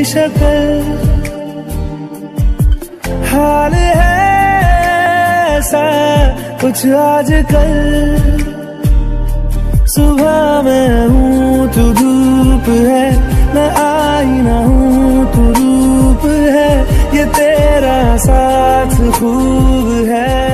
शक्ल, हाल है ऐसा कुछ आजकल। सुबह मैं हूँ तू धूप है, मैं आईना हूँ तू रूप है, ये तेरा साथ खूब है।